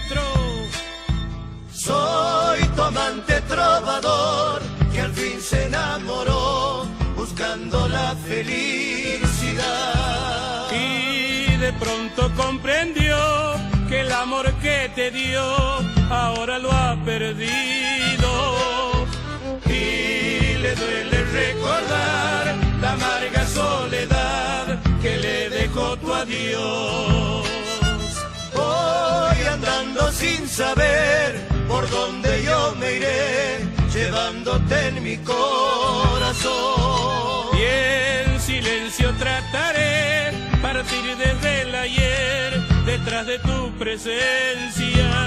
adentro. Soy tu amante trovador que al fin se enamoró buscando la felicidad. Y de pronto comprendió que el amor que te dio ahora lo ha perdido. Y le duele recordar la amarga soledad que le dejó tu adiós. Voy andando sin saber por dónde yo me iré, llevándote en mi corazón. Y en silencio trataré partir desde el ayer detrás de tu presencia.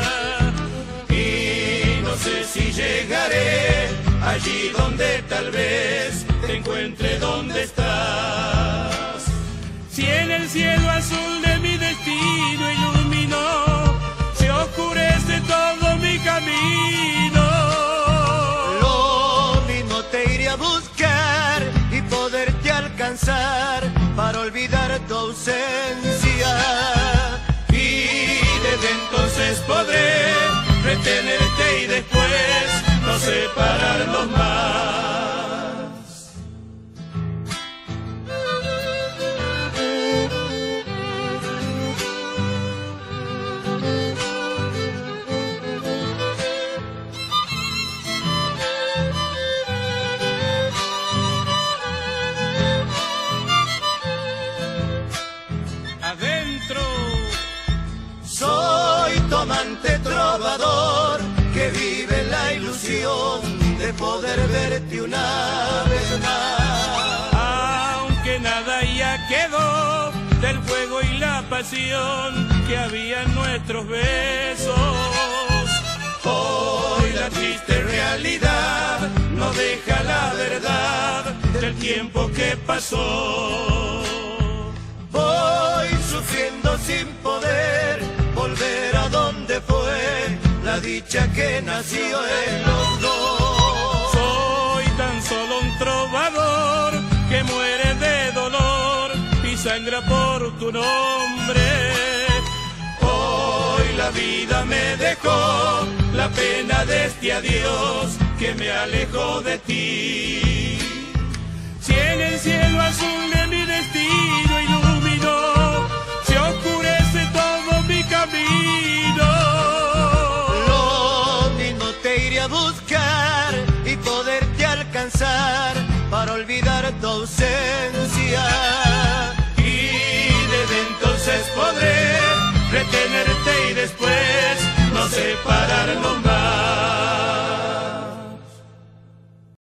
Y no sé si llegaré allí donde tal vez te encuentre donde estás. Si en el cielo azul de mi destino iluminó, se oscurece todo mi camino. Lo mismo te iré a buscar y poderte alcanzar para olvidar tu ausencia. Y desde entonces podré retenerte y después no separarnos más. Adentro. Soy tu amante trovador que vive la ilusión de poder verte una vez más. Aunque nada ya quedó del fuego y la pasión que había en nuestros besos, hoy la triste realidad no deja la verdad del tiempo que pasó. Voy sufriendo sin poder volver a donde fue la dicha que nació en los dos. Soy tan solo un trovador que muere de dolor y sangra por tu nombre. Hoy la vida me dejó la pena de este adiós que me alejó de ti. Si en el cielo azul de mi destino iluminó, se oscurece todo mi camino. Lo mismo te iré a buscar y poderte alcanzar para olvidar tu ausencia. Y desde entonces podré retenerte y después no separarnos más.